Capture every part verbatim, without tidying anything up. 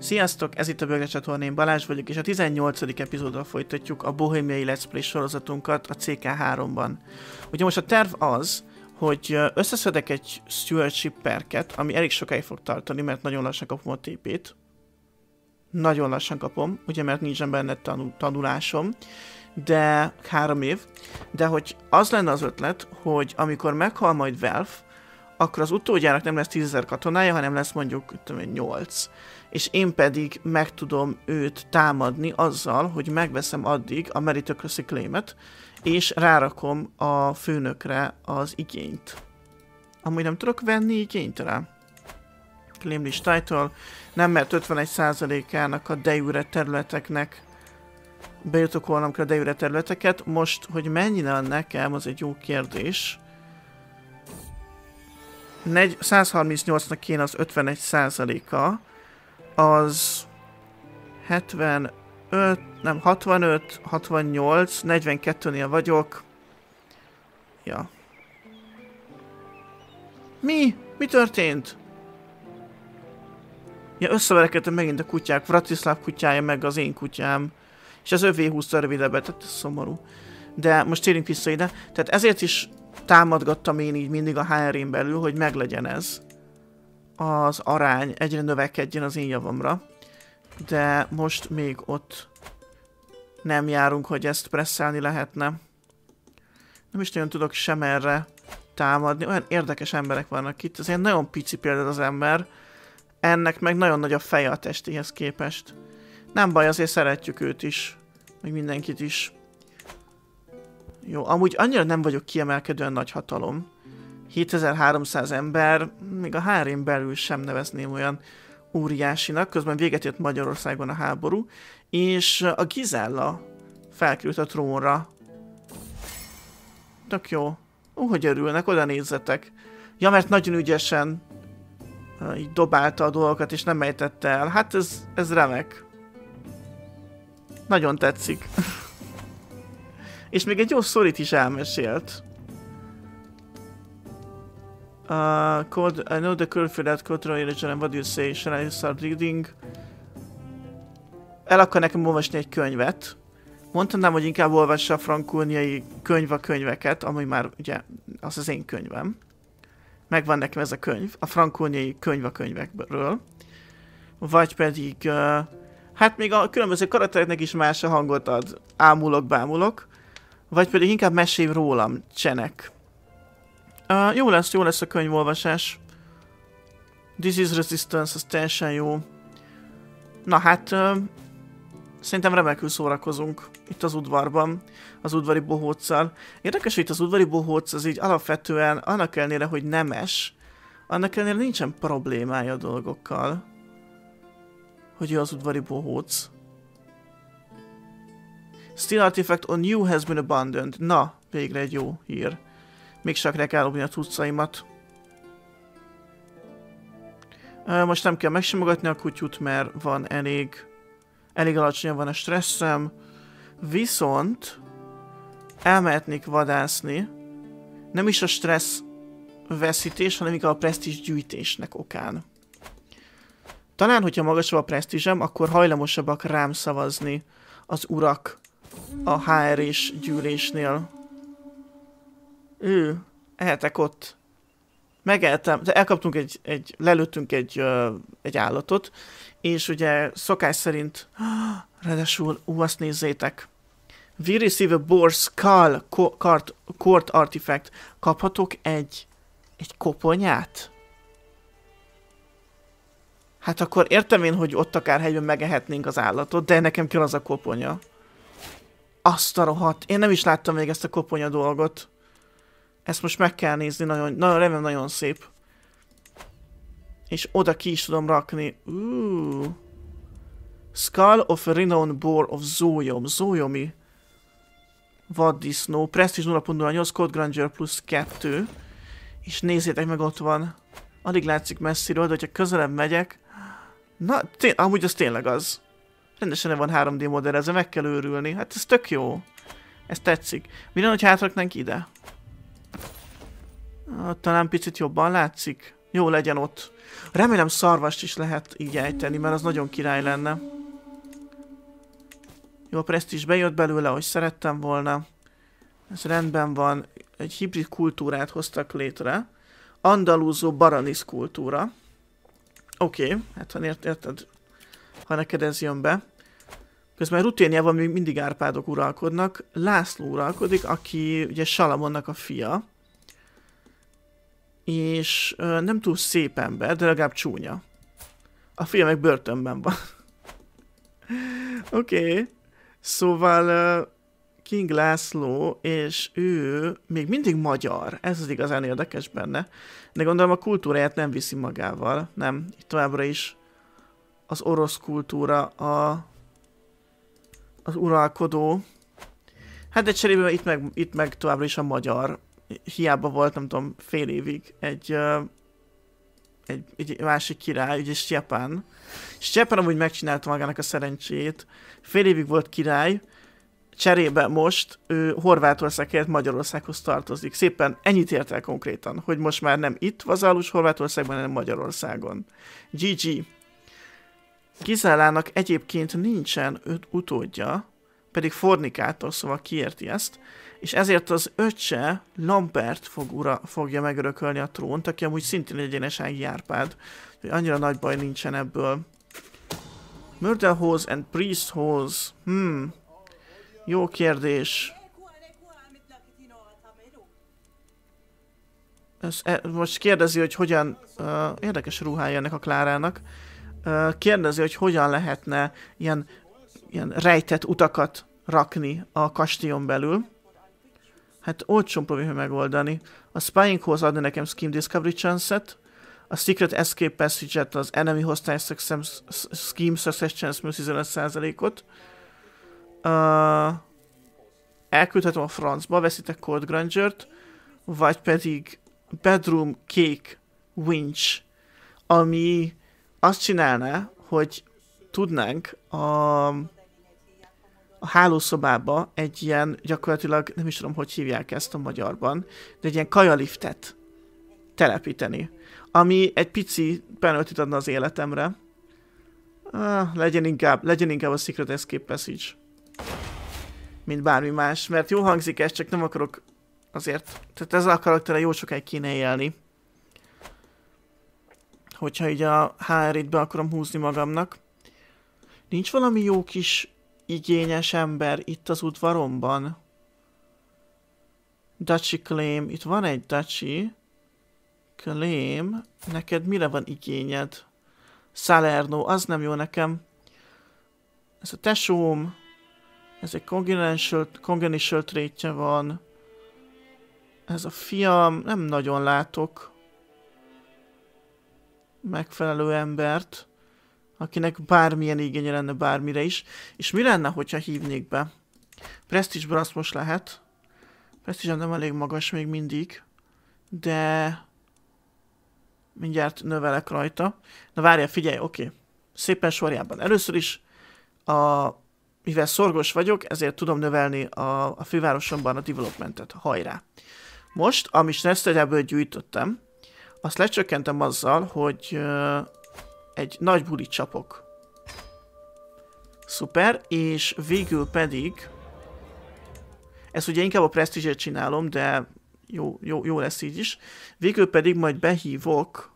Sziasztok, ez itt a Bögre csatorna, én Balázs vagyok, és a tizennyolcadik epizóddal folytatjuk a bohémiai Let's Play sorozatunkat a cé ká háromban. Ugye most a terv az, hogy összeszedek egy stewardship perket, ami elég sokáig fog tartani, mert nagyon lassan kapom a té pét. Nagyon lassan kapom, ugye, mert nincsen benne tanul tanulásom, de három év. De hogy az lenne az ötlet, hogy amikor meghal majd Valve, akkor az utódjának nem lesz tízezer katonája, hanem lesz mondjuk nyolc. És én pedig meg tudom őt támadni azzal, hogy megveszem addig a Meritocracy Claim-et, és rárakom a főnökre az igényt. Amúgy nem tudok venni igényt rá. Claim list title, nem, mert ötvenegy százalékának a de jure területeknek bejutokolnom kell a de jure területeket. Most, hogy mennyire nekem, az egy jó kérdés. százharmincnyolcnak kéne az ötvenegy százaléka, az hetvenöt, nem, hatvanöt, hatvannyolc, negyvenkettőnél vagyok. Ja. Mi? Mi történt? Ja, összeverekedtem megint a kutyák, Vratislav kutyája meg az én kutyám. És az övé húzta rövidebbet, tehát ez szomorú. De most térjünk vissza ide. Tehát ezért is támadgattam én így mindig a há er-én belül, hogy meglegyen ez. Az arány egyre növekedjen az én javamra. De most még ott nem járunk, hogy ezt presszálni lehetne. Nem is nagyon tudok sem erre támadni. Olyan érdekes emberek vannak itt. Ez ilyen nagyon pici például az ember. Ennek meg nagyon nagy a feje a testéhez képest. Nem baj, azért szeretjük őt is. Meg mindenkit is. Jó, amúgy annyira nem vagyok kiemelkedően nagy hatalom. hétezer-háromszáz ember, még a há er-én belül sem nevezném olyan óriásinak, közben véget ért Magyarországon a háború, és a Gizella felkerült a trónra. Tök jó. Ó, hogy örülnek, oda nézzetek. Ja, mert nagyon ügyesen uh, így dobálta a dolgokat, és nem ejtette el. Hát ez, ez remek. Nagyon tetszik. És még egy jó sztorit is elmesélt. Uh, code, I know the curve for that code religion and what do you say? Shall I start reading? El akar nekem olvasni egy könyvet. Mondtam, hogy inkább olvassa a frankóniai könyva könyveket, ami már ugye az az én könyvem. Megvan nekem ez a könyv, a frankóniai könyva könyvekről. Vagy pedig, uh, hát még a különböző karaktereknek is más a hangot ad. Ámulok, bámulok. Vagy pedig inkább mesélj rólam, csenek. Uh, jó lesz, jó lesz a könyvolvasás. This is Resistance, az teljesen jó. Na hát, uh, szerintem remekül szórakozunk itt az udvarban, az udvari bohóccal. Érdekes, hogy itt az udvari bohóc az így alapvetően, annak ellenére, hogy nemes, annak ellenére nincsen problémája a dolgokkal, hogy ő az udvari bohóc. Still artifact on you has been abandoned. Na, végre egy jó hír. Még csak ne kell elobni a cuccaimat. Most nem kell megsimogatni a kutyút, mert van elég... Elég alacsonyan van a stresszem. Viszont... elmehetnék vadászni. Nem is a stressz veszítés, hanem inkább a presztízs gyűjtésnek okán. Talán, hogyha magasabb a presztízsem, akkor hajlamosabbak rám szavazni az urak a há er-és gyűlésnél. Ő, ehetek ott. Megeltem, de elkaptunk egy, egy lelőttünk egy, uh, egy állatot, és ugye szokás szerint, ráadásul, ú, azt nézzétek. We receive a boar skull court, court artifact. Kaphatok egy, egy koponyát? Hát akkor értem én, hogy ott akár helyben megehetnénk az állatot, de nekem kell az a koponya. Azt a rohadt. Én nem is láttam még ezt a koponya dolgot. Ezt most meg kell nézni, nagyon, nagyon remélem, nagyon szép. És oda ki is tudom rakni. Uh. Skull of a renowned boar of Zoyom. Zoyomi vaddisznó. Prestige nulla pont nulla nyolc, Code Grandeur plusz kettő. És nézzétek meg, ott van. Alig látszik messziről, de hogyha közelebb megyek... Na, amúgy az tényleg az. Rendesen le van három dé modellezve, meg kell őrülni. Hát ez tök jó. Ez tetszik. Mi lenne, hogy hátraknánk ide? Ah, talán picit jobban látszik. Jó legyen ott. Remélem szarvast is lehet így ejteni, mert az nagyon király lenne. Jó, a presztízs bejött belőle, ahogy szerettem volna. Ez rendben van. Egy hibrid kultúrát hoztak létre. Andalúzó Baranis kultúra. Oké, okay, hát ha érted, ha neked ez jön be. Közben Ruténiában még mindig Árpádok uralkodnak. László uralkodik, aki ugye Salamonnak a fia. És ö, nem túl szép ember, de legalább csúnya. A fia meg börtönben van. Oké. Okay. Szóval uh, King László, és ő még mindig magyar. Ez az igazán érdekes benne. De gondolom a kultúráját nem viszi magával. Nem, itt továbbra is az orosz kultúra a, az uralkodó. Hát de cserében itt meg, itt meg továbbra is a magyar. Hiába volt, nem tudom, fél évig egy, uh, egy, egy másik király, ugye Stjepan. Stjepan amúgy megcsinálta magának a szerencsét. Fél évig volt király, cserébe most ő Horvátország helyett Magyarországhoz tartozik. Szépen ennyit ért el konkrétan, hogy most már nem itt vazallus Horvátországban, hanem Magyarországon. gé gé. Gizellának egyébként nincsen utódja, pedig fornikátor, szóval kiérti ezt, és ezért az öccse Lambert fog ura, fogja megörökölni a trónt, aki amúgy szintén egy egyenesági Árpád, hogy annyira nagy baj nincsen ebből. Murder Hose and Priest Hose. Hmm. Jó kérdés. Ez, e, most kérdezi, hogy hogyan... Uh, érdekes ruhája ennek a Klárának. Uh, kérdezi, hogy hogyan lehetne ilyen, ilyen rejtett utakat rakni a kastélyon belül. Hát olcsón próbálja megoldani. A Spying Hose adni nekem Scheme Discovery Chance-et. A Secret Escape Passage-et, az Enemy Hostile Success, Scheme Success Chance mínusz tizenöt százalékot. Uh, elküldhetem a francba, veszitek Cold Granger-t, vagy pedig Bedroom Cake Winch, ami azt csinálná, hogy tudnánk a, a hálószobába egy ilyen, gyakorlatilag nem is tudom, hogy hívják ezt a magyarban, de egy ilyen kajaliftet telepíteni, ami egy pici penalty-t adna az életemre. Ah, legyen inkább, legyen inkább a Secret Escape Passage, mint bármi más, mert jó hangzik ez, csak nem akarok azért, tehát ezzel a karakterrel jó sokáig kéne élni. Hogyha így a há er-it be akarom húzni magamnak. Nincs valami jó kis igényes ember itt az udvaromban? Duchy Claim, itt van egy Duchy Claim, neked mire van igényed? Salerno, az nem jó nekem. Ez a tesóm, ez egy congenital, congenital trait-je van. Ez a fiam, nem nagyon látok megfelelő embert, akinek bármilyen igénye lenne bármire is. És mi lenne, hogyha hívnék be? Prestige-ből azt most lehet. Prestige nem elég magas még mindig, de mindjárt növelek rajta. Na várjál, figyelj, oké. Okay. Szépen sorjában. Először is, a, mivel szorgos vagyok, ezért tudom növelni a, a fővárosomban a developmentet. Hajrá! Most, amit Nesztegyából gyűjtöttem, azt lecsökkentem azzal, hogy uh, egy nagy bulit csapok. Szuper, és végül pedig, ezt ugye inkább a Prestige-ét csinálom, de jó, jó, jó lesz így is. Végül pedig majd behívok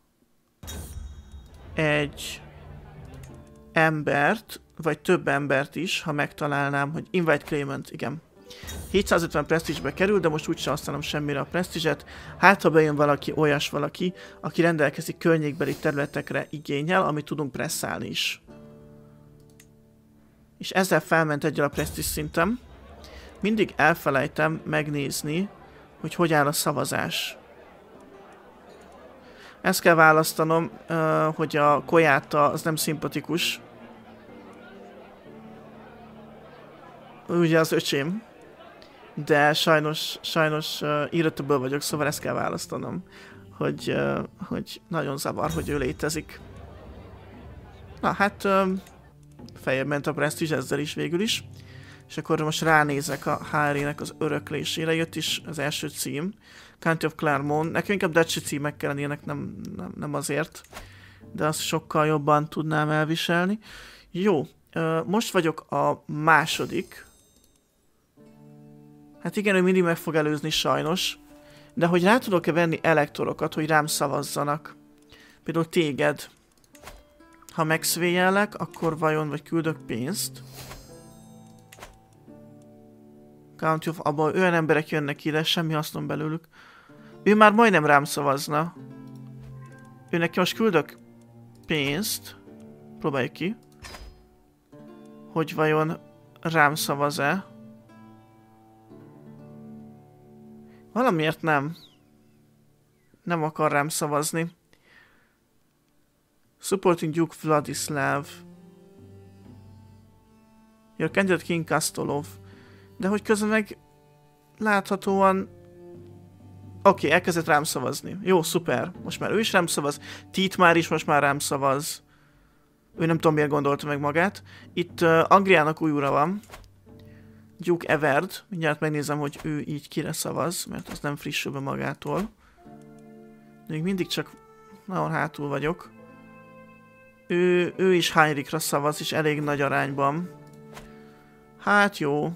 egy embert, vagy több embert is, ha megtalálnám, hogy Invite Claimant, igen. hétszázötven Prestige-be kerül, de most úgysem használom semmire a Prestige-et. Hát, ha bejön valaki, olyas valaki, aki rendelkezik környékbeli területekre igénnyel, amit tudunk presszálni is. És ezzel felment egyel a Prestige szintem. Mindig elfelejtem megnézni, hogy hogy áll a szavazás. Ezt kell választanom, hogy a Kojáta az nem szimpatikus. Ugye az öcsém. De sajnos, sajnos uh, irritable vagyok, szóval ezt kell választanom, hogy, uh, hogy nagyon zavar, hogy ő létezik. Na hát, um, feljebb ment a Prestige ezzel is végül is. És akkor most ránézek a há er-ének az öröklésére, jött is az első cím. County of Clermont, nekem inkább Duchy címek kellenének, nem, nem, nem azért. de azt sokkal jobban tudnám elviselni. Jó, most vagyok a második. Hát igen, ő mindig meg fog előzni sajnos, de hogy rá tudok-e venni elektorokat, hogy rám szavazzanak. Például téged. Ha megszvéjellek, akkor vajon, vagy küldök pénzt. Count of, abban olyan emberek jönnek ide, semmi hasznom belőlük. Ő már majdnem rám szavazna. Ő neki most küldök pénzt. Próbáljuk ki. Hogy vajon rám szavaz-e. Valamiért nem. Nem akar rám szavazni. Supporting Duke Vladislav. Your candidate King Kastolov. De hogy közben meg láthatóan... Oké, okay, elkezdett rám szavazni. Jó, szuper. Most már ő is rám szavaz. Tit már is most már rám szavaz. Ő nem tudom miért gondolta meg magát. Itt uh, Angriának új ura van. Duke Everd. Mindjárt megnézem, hogy ő így kire szavaz, mert az nem frissül be magától. De még mindig csak nagyon hátul vagyok. Ő, ő is Heinrichra szavaz, és elég nagy arányban. Hát jó.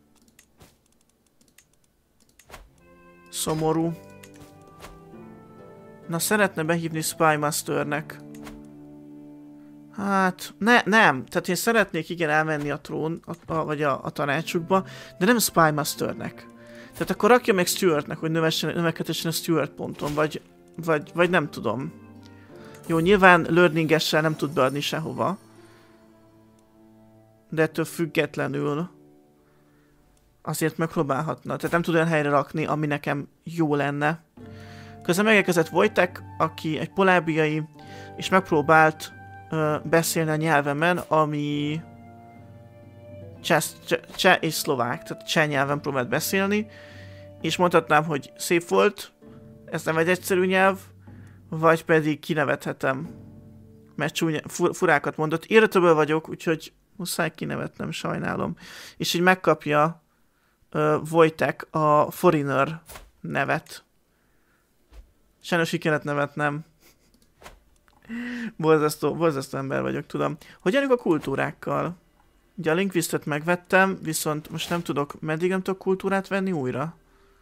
Szomorú. Na, szeretne behívni Spymasternek. Hát, ne, nem. Tehát én szeretnék igen elmenni a trón, a, a, vagy a, a tanácsukba, de nem Spymasternek. Tehát akkor rakja meg Stuartnek, hogy növekedhessen a Stuart ponton, vagy, vagy, vagy nem tudom. Jó, nyilván learning-essel nem tud beadni sehova. De ettől függetlenül azért megpróbálhatna. Tehát nem tud olyan helyre rakni, ami nekem jó lenne. Közben megérkezett Wojtek, aki egy polábiai, és megpróbált uh, beszélni a nyelvemen, ami cseh, cseh, cseh és szlovák, tehát cseh nyelven próbált beszélni, és mondhatnám, hogy szép volt, ez nem egy egyszerű nyelv, vagy pedig kinevethetem, mert csúnya, fur, furákat mondott. Irritable vagyok, úgyhogy muszáj kinevetnem, sajnálom. És így megkapja uh, Wojtek a Foreigner nevet. Sajnos ki kellett nevetnem. Borzasztó, borzasztó ember vagyok, tudom. Hogy jönünk a kultúrákkal? Ugye a Linguistet megvettem, viszont most nem tudok, meddig nem tudok kultúrát venni újra?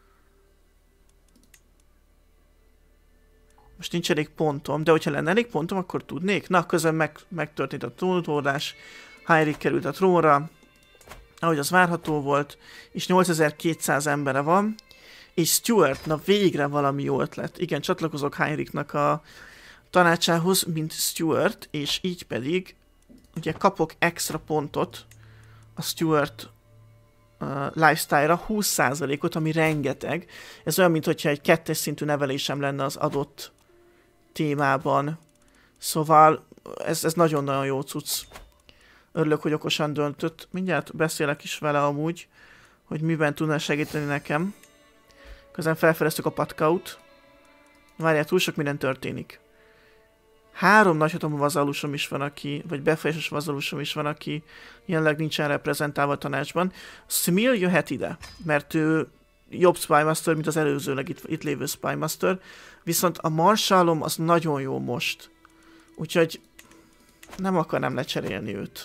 Most nincs elég pontom, de hogyha lenne elég pontom, akkor tudnék. Na, közben meg, megtörtént a trónutolás, Heinrich került a trónra, ahogy az várható volt, és nyolcezer-kétszáz embere van, és Stuart, na végre valami jó ötlet. Igen, csatlakozok Heinrichnak a tanácsához, mint Stuart, és így pedig ugye kapok extra pontot a Stuart uh, lifestyle-ra, húsz százalékot, ami rengeteg. Ez olyan, mintha egy kettes szintű nevelésem lenne az adott témában. Szóval ez, ez nagyon-nagyon jó cucc. Örülök, hogy okosan döntött. Mindjárt beszélek is vele amúgy, hogy miben tudna segíteni nekem. Közben felfedeztük a patkaut. Várjál, túl sok minden történik. Három nagyhatalmú vazalusom is van, aki, vagy befolyásos vazalusom is van, aki jelenleg nincsen reprezentálva a tanácsban. Smil jöhet ide, mert ő jobb Spymaster, mint az előzőleg itt, itt lévő Spymaster, viszont a Marshallom az nagyon jó most. Úgyhogy nem akarnám lecserélni őt.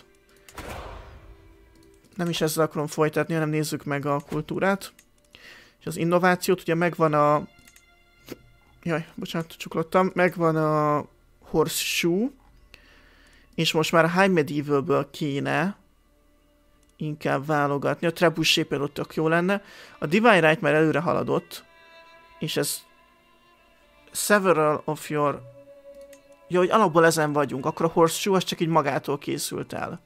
Nem is ezzel akarom folytatni, hanem nézzük meg a kultúrát. És az innovációt, ugye megvan a... Jaj, bocsánat, csuklottam. Megvan a Horseshoe, és most már a High Medievalből kéne inkább válogatni. A Trebuchet például tök jó lenne. A Divine Right már előre haladott, és ez several of your... Jó, hogy alapból ezen vagyunk, akkor a Horseshoe az csak így magától készült el.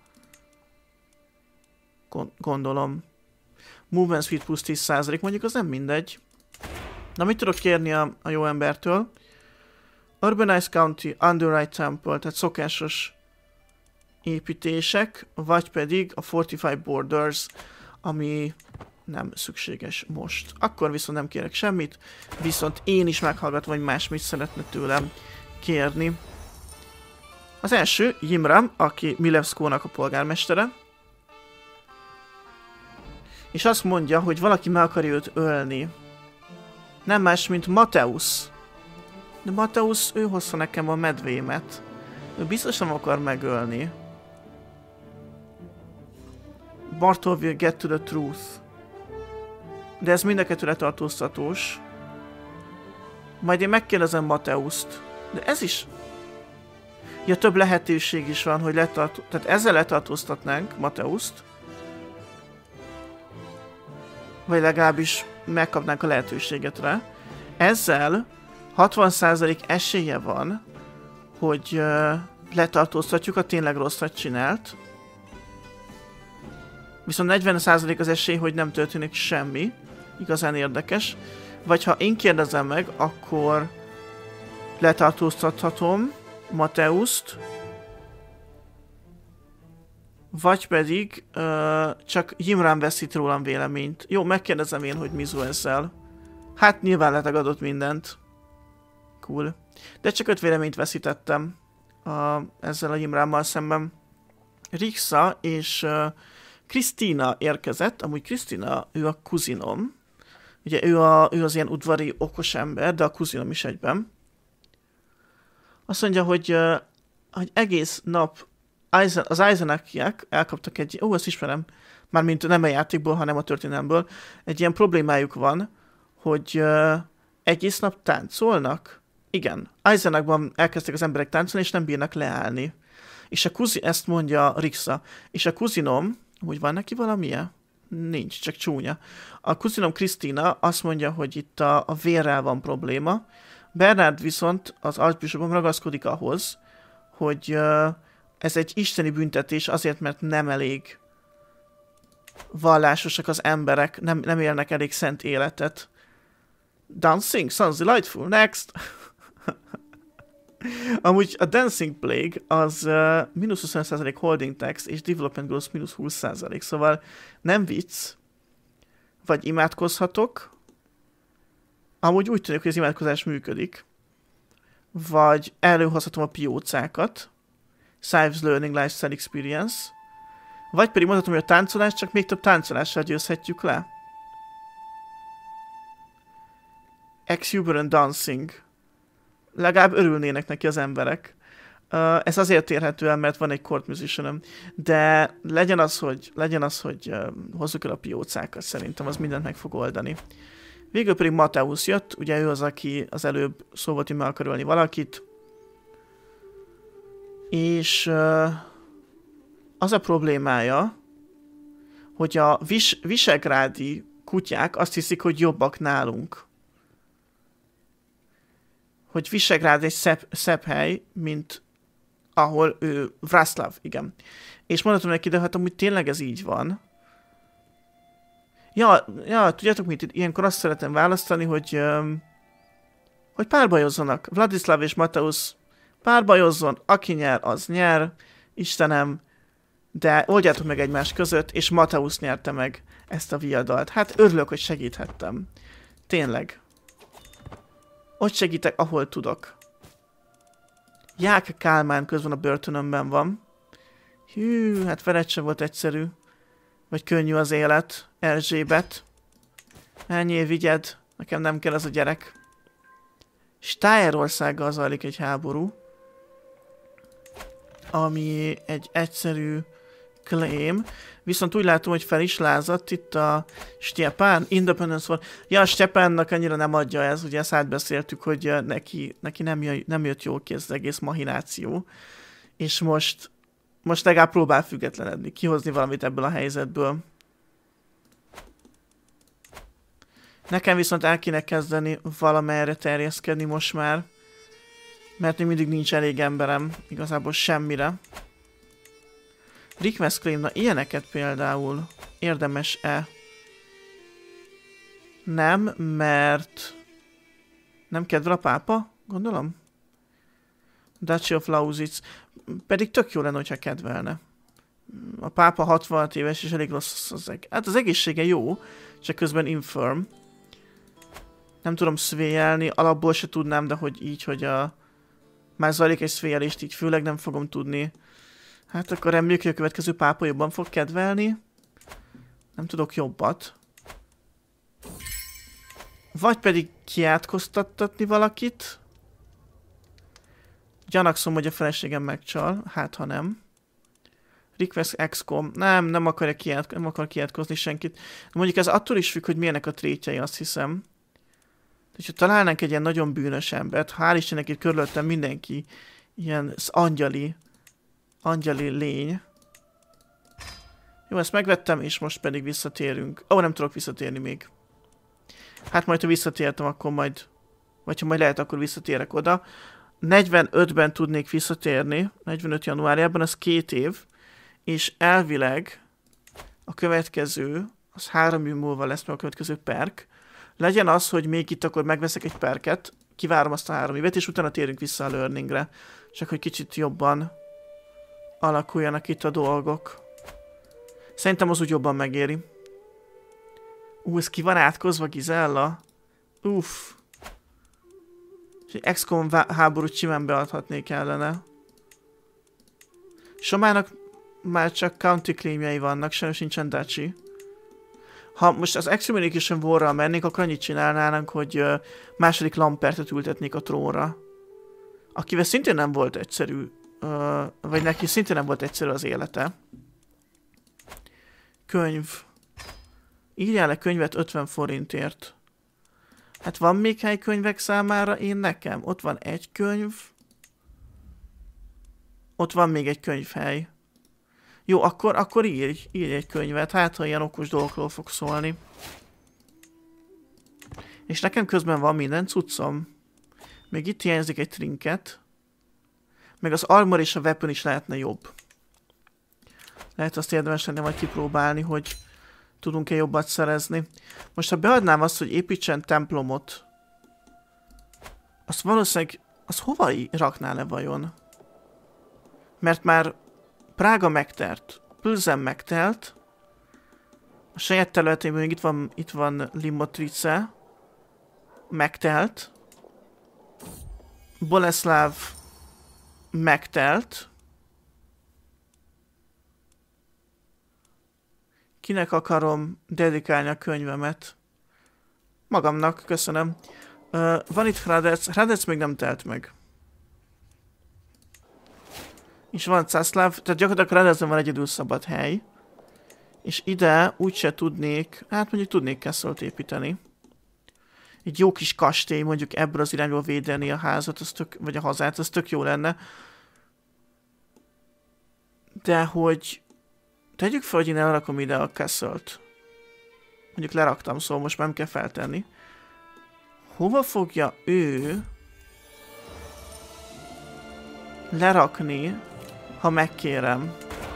Gondolom. Movement speed plusz tíz százalék, mondjuk az nem mindegy. Na, mit tudok kérni a, a jó embertől? Urbanized County, Underwrite Temple, tehát szokásos építések, vagy pedig a Fortified Borders, ami nem szükséges most. Akkor viszont nem kérek semmit, viszont én is meghallgatom, hogy más mit szeretne tőlem kérni. Az első, Jimra, aki Milevskónak a polgármestere, és azt mondja, hogy valaki meg akarja őt ölni. Nem más, mint Mateusz. De Mateusz, ő hozza nekem a medvémet. Ő biztos nem akar megölni. Bartol will get to the truth. De ez mind a kettő letartóztatós. Majd én megkérdezem Mateuszt. De ez is... Ja, több lehetőség is van, hogy letart... Tehát ezzel letartóztatnánk Mateuszt. Vagy legalábbis megkapnánk a lehetőséget rá. Ezzel hatvan százalék esélye van, hogy uh, letartóztatjuk, ha tényleg rosszat csinált. Viszont negyven százalék az esély, hogy nem történik semmi. Igazán érdekes. Vagy ha én kérdezem meg, akkor letartóztathatom Mateuszt. Vagy pedig uh, csak Jimrán veszít rólam véleményt. Jó, megkérdezem én, hogy Mizu ezzel. Hát nyilván letagadott mindent. Cool. De csak öt véleményt veszítettem uh, ezzel a Jimrámmal szemben. Rixa és Krisztina uh, érkezett. Amúgy Krisztina, ő a kuzinom. Ugye ő, a, ő az ilyen udvari okos ember, de a kuzinom is egyben. Azt mondja, hogy, uh, hogy egész nap Aizen, az Aizenakiek elkaptak egy... Ó, ezt ismerem. Mármint nem a játékból, hanem a történelemből. Egy ilyen problémájuk van, hogy uh, egész nap táncolnak. Igen. Aizenakban elkezdtek az emberek táncolni, és nem bírnak leállni. És a kuzi... Ezt mondja Rixa. És a kuzinom... Úgy van neki valamilyen? Nincs, csak csúnya. A kuzinom Krisztina azt mondja, hogy itt a, a vérrel van probléma. Bernard viszont az arcbisopom ragaszkodik ahhoz, hogy uh, ez egy isteni büntetés azért, mert nem elég vallásosak az emberek, nem, nem élnek elég szent életet. Dancing sounds delightful. Next! Amúgy a Dancing Plague az uh, mínusz húsz százalék holding tax és development growth mínusz húsz százalék, szóval nem vicc. Vagy imádkozhatok. Amúgy úgy tűnik, hogy az imádkozás működik. Vagy előhozhatom a piócákat. Sives Learning Lifestyle Experience. Vagy pedig mondhatom, hogy a táncolás csak még több táncolással győzhetjük le. Exuberant Dancing. Legalább örülnének neki az emberek. Uh, ez azért érhető el, mert van egy court musicianom. De legyen az, hogy, legyen az, hogy uh, hozzuk el a piócákat, szerintem az mindent meg fog oldani. Végül pedig Mateusz jött, ugye ő az, aki az előbb szó volt, hogy meg akar ölni valakit. És uh, az a problémája, hogy a vis visegrádi kutyák azt hiszik, hogy jobbak nálunk. Hogy Visegrád egy szebb, szebb hely, mint ahol ő, Vraslav, igen. És mondhatom neki, de hát amúgy tényleg ez így van. Ja, ja, tudjátok mit, ilyenkor azt szeretem választani, hogy, um, hogy párbajozzanak. Vladislav és Mateusz párbajozzon, aki nyer, az nyer, Istenem, de oldjátok meg egymás között, és Mateusz nyerte meg ezt a viadalt. Hát örülök, hogy segíthettem. Tényleg. Ott segítek, ahol tudok. Ják Kálmán közben a börtönömben van. Hű, hát veled se volt egyszerű. Vagy könnyű az élet. Erzsébet. Ennyi, vigyed. Nekem nem kell ez a gyerek. Stájerországgal zajlik egy háború. Ami egy egyszerű claim. Viszont úgy látom, hogy fel is lázadt itt a Stepán. Independence van. Ja, a Stepánnak annyira nem adja ez, ugye ezt átbeszéltük, hogy neki, neki nem, jö, nem jött jól ki ez az egész mahináció. És most, most legalább próbál függetlenedni, kihozni valamit ebből a helyzetből. Nekem viszont el kéne kezdeni valamerre terjeszkedni most már. Mert még mindig nincs elég emberem, igazából semmire. Request claim, na ilyeneket például érdemes-e? Nem, mert nem kedvel a pápa, gondolom? Duchy of Lausitz. Pedig tök jó lenne, hogyha kedvelne. A pápa hatvanhat éves és elég rossz az eg... Hát az egészsége jó, csak közben infirm. Nem tudom szvéjelni, alapból se tudnám, de hogy így, hogy a... Már zajlik egy szvéjelést, így főleg nem fogom tudni. Hát akkor reméljük, hogy a következő pápa jobban fog kedvelni. Nem tudok jobbat. Vagy pedig kiátkoztattatni valakit. Gyanakszom, hogy a feleségem megcsal. Hát, ha nem. Request ex com. Nem, nem akarja kiát, nem akar kiátkozni senkit. Mondjuk ez attól is függ, hogy milyenek a trétjei, azt hiszem. Ha találnánk egy ilyen nagyon bűnös embert, hál' Istennek itt körülöttem mindenki ilyen angyali, angyali lény. Jó, ezt megvettem, és most pedig visszatérünk. Ó, nem tudok visszatérni még. Hát majd, ha visszatértem, akkor majd... Vagy ha majd lehet, akkor visszatérek oda. negyvenötben tudnék visszatérni, negyvenöt januárjában, az két év. És elvileg a következő, az három év múlva lesz meg a következő perk. Legyen az, hogy még itt akkor megveszek egy perket, kivárom azt a három évet, és utána térünk vissza a learningre. Csak hogy kicsit jobban alakuljanak itt a dolgok. Szerintem az úgy jobban megéri. Ú, ez ki van átkozva, Gizella? Uff. És egy ex com háborút simán beadhatnék ellene. Somának már csak county claimjei vannak, sajnos nincsen duchy. Ha most az Excommunication War-ral mennék, akkor annyit csinálnának, hogy uh, második Lampertet ültetnék a trónra. Akivel szintén nem volt egyszerű, uh, vagy neki szintén nem volt egyszerű az élete. Könyv. Írjál le könyvet ötven forintért. Hát van még hely könyvek számára? Én nekem. Ott van egy könyv. Ott van még egy könyvhely. Jó, akkor, akkor írj, írj egy könyvet. Hát, ha ilyen okos dolgokról fog szólni. És nekem közben van minden cuccom. Még itt hiányzik egy trinket. Meg az armor és a weapon is lehetne jobb. Lehet azt érdemes lenne majd kipróbálni, hogy tudunk-e jobbat szerezni. Most ha beadnám azt, hogy építsen templomot, azt valószínűleg, az hova rakná le vajon? Mert már Prága megtelt, Plzen megtelt, a saját területében még itt van, itt van Limotrice, megtelt, Boleszláv megtelt, kinek akarom dedikálni a könyvemet? Magamnak, köszönöm. Uh, van itt Hradec, Hradec még nem telt meg. És van Czaszláv, tehát gyakorlatilag Hradecben van egyedül szabad hely. És ide úgyse tudnék, hát mondjuk tudnék Castle-t építeni. Egy jó kis kastély, mondjuk ebből az irányból védeni a házat, az tök, vagy a hazát, az tök jó lenne. De hogy... Tegyük fel, hogy én elrakom ide a Castle-t. Mondjuk leraktam, szóval most nem kell feltenni. Hova fogja ő lerakni, ha megkérem?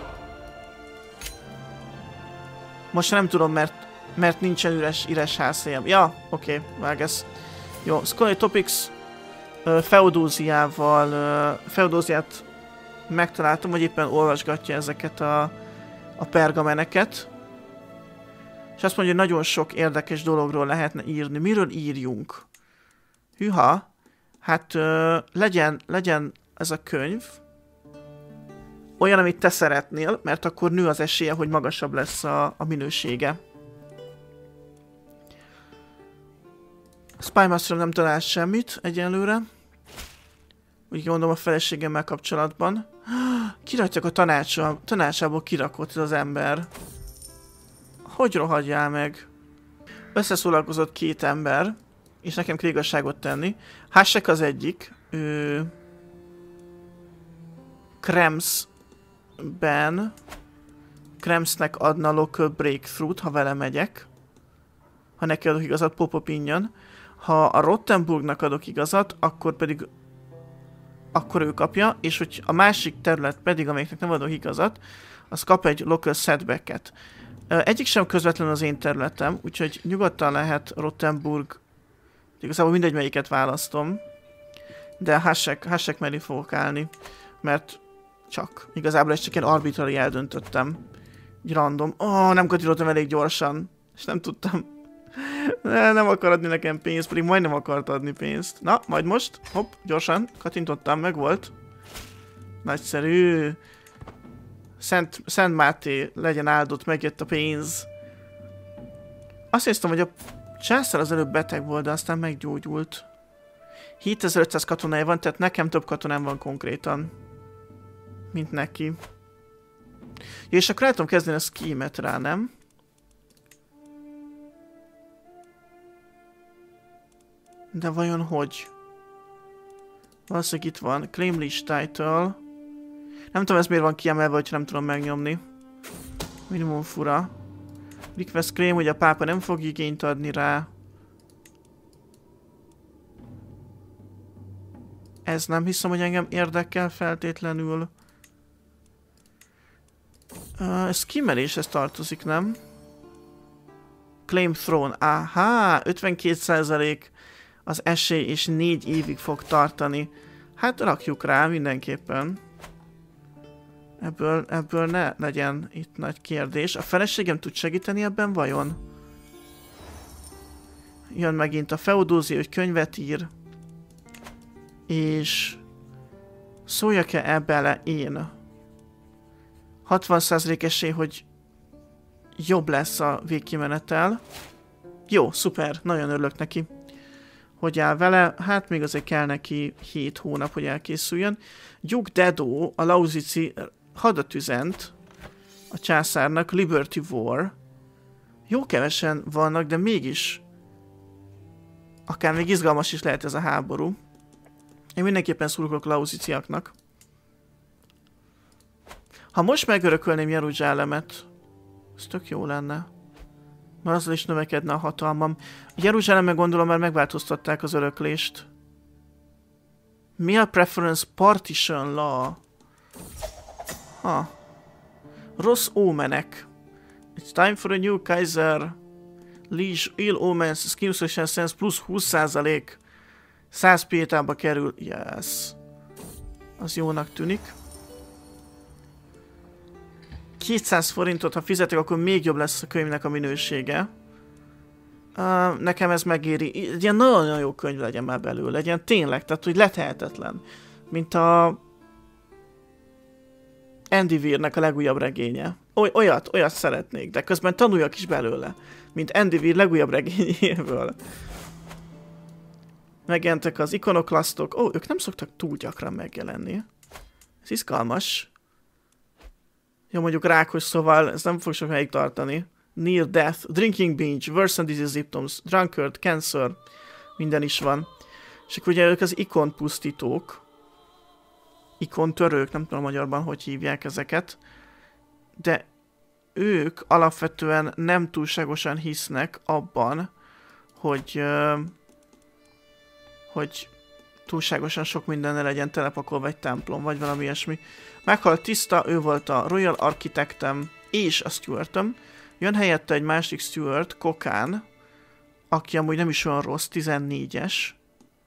Most nem tudom, mert, mert nincsen üres, üres házhelyem. Ja, oké, okay, vág ez. Jó, Scholarly Topics uh, Feodóziával, uh, Feodóziát megtaláltam, hogy éppen olvasgatja ezeket a, a pergameneket. És azt mondja, hogy nagyon sok érdekes dologról lehetne írni. Miről írjunk? Hűha, hát uh, legyen, legyen ez a könyv olyan, amit te szeretnél, mert akkor nő az esélye, hogy magasabb lesz a, a minősége. Spymaster nem talált semmit egyenlőre. Úgy gondolom a feleségemmel kapcsolatban. Kirakják a tanácsa, tanácsából kirakott ez az ember. Hogy rohadjál meg? Összeszólalkozott két ember, és nekem kell igazságot tenni. Hasek az egyik. Ő... Kremsben. Kremsnek adna local breakthrough-t, ha vele megyek. Ha neki adok igazat, Popopinjan. Ha a Rottenburgnak adok igazat, akkor pedig akkor ő kapja, és hogy a másik terület pedig, amelyiknek nem adok igazat, az kap egy local setback-et. Egyik sem közvetlenül az én területem, úgyhogy nyugodtan lehet Rottenburg, igazából mindegy melyiket választom, de Hasek, Hasek mellé fogok állni, mert csak, igazából ezt csak ilyen arbitrary eldöntöttem. Egy random. Ó, oh, nem katiroltam elég gyorsan, és nem tudtam. Ne, nem akar adni nekem pénzt, pedig majdnem akart adni pénzt. Na, majd most, hopp, gyorsan, kattintottam, meg volt. Nagyszerű. Szent, Szent Máté legyen áldott, megjött a pénz. Azt hiszem, hogy a császár az előbb beteg volt, de aztán meggyógyult. hétezer-ötszáz katonája van, tehát nekem több katonám van konkrétan, mint neki. Ja, és akkor el tudom kezdeni a scheme-et rá, nem? De vajon hogy? Valószínűleg itt van. Claim list title. Nem tudom, ez miért van kiemelve, hogyha nem tudom megnyomni. Minimum fura. Request claim, hogy a pápa nem fog igényt adni rá. Ez nem hiszem, hogy engem érdekel feltétlenül. Uh, ez kimeréshez tartozik, nem? Claim throne. Aha, ötvenkét százalék az esély és négy évig fog tartani. Hát rakjuk rá mindenképpen. Ebből, ebből ne legyen itt nagy kérdés. A feleségem tud segíteni ebben vajon? Jön megint a Feodózia, hogy könyvet ír. És szóljak-e bele én? hatvan százalék esély, hogy jobb lesz a végkimenetel. Jó, szuper, nagyon örülök neki. Hogy áll vele, hát még azért kell neki hét hónap, hogy elkészüljön. Duke Dedo, a Lauzici hadat üzent a császárnak, Liberty War. Jó kevesen vannak, de mégis akár még izgalmas is lehet ez a háború. Én mindenképpen szurkolok lauziciaknak. Ha most megörökölném Jeruzsálemet, ez tök jó lenne. Mert azzal is növekedne a hatalmam. Jeruzsálemben gondolom már megváltoztatták az öröklést. Mi a preference partition law? Ha. Rossz ómenek. It's time for a new Kaiser. Liege ill omens, scheme sense plusz húsz százalék. száz pétába kerül. Yes. Az jónak tűnik. kétszáz forintot, ha fizetek, akkor még jobb lesz a könyvnek a minősége. Uh, nekem ez megéri. Egy ilyen nagyon-nagyon jó könyv legyen már belőle. Legyen tényleg, tehát hogy letehetetlen. Mint a Andy Weirnek a legújabb regénye. Oly, olyat, olyat szeretnék, de közben tanuljak is belőle. Mint Andy Weir legújabb regényéből. Megjelentek az ikonoklasztok. Ó, ők nem szoktak túl gyakran megjelenni. Ez izgalmas. Jó, mondjuk rákos, szóval ez nem fog sokáig tartani. Near death, drinking binge, worsen disease symptoms, drunkard, cancer, minden is van. És akkor ugye ők az ikonpusztítók. Ikontörők, nem tudom magyarban, hogy hívják ezeket. De ők alapvetően nem túlságosan hisznek abban, hogy, hogy túlságosan sok mindenne legyen telepakolva egy templom, vagy valami ilyesmi. Meghalt tiszta, ő volt a Royal Architectem és a Stewartom. Jön helyette egy másik Steward, Kokán, aki amúgy nem is olyan rossz, tizennégyes.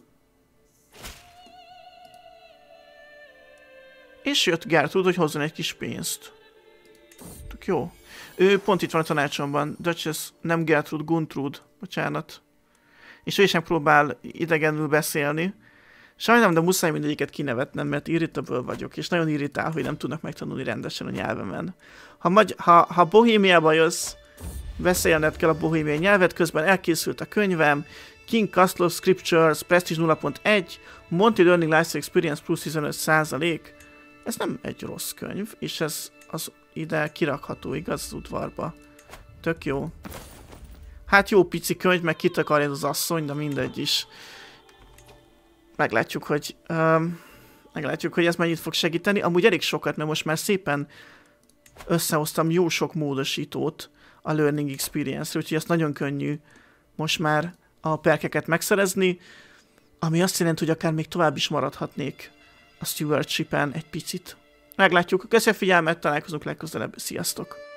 És jött Gertrude, hogy hozzon egy kis pénzt. Tök jó. Ő pont itt van a tanácsomban. Duchess, nem Gertrude, Guntrude. Bocsánat. És ő is próbál idegenül beszélni. Sajnálom, de muszáj mindegyiket kinevetnem, mert irritable vagyok, és nagyon irritál, hogy nem tudnak megtanulni rendesen a nyelvemen. Ha, magy ha, ha Bohémiába jössz, beszélned kell a bohémiai nyelvet, közben elkészült a könyvem, King Castle Scriptures, Prestige nulla pont egy, Monty Learning Life Experience plusz tizenöt százalék. Ez nem egy rossz könyv, és ez az ide kirakható, igaz, az udvarba. Tök jó. Hát jó pici könyv, meg kitakarja az asszony, de mindegy is. Meglátjuk, hogy um, meglátjuk, hogy ez mennyit fog segíteni. Amúgy elég sokat, mert most már szépen összehoztam jó sok módosítót a Learning Experience-re, úgyhogy ezt nagyon könnyű most már a perkeket megszerezni, ami azt jelenti, hogy akár még tovább is maradhatnék a stewardship-en egy picit. Meglátjuk. Köszönöm a figyelmet, találkozunk legközelebb. Sziasztok!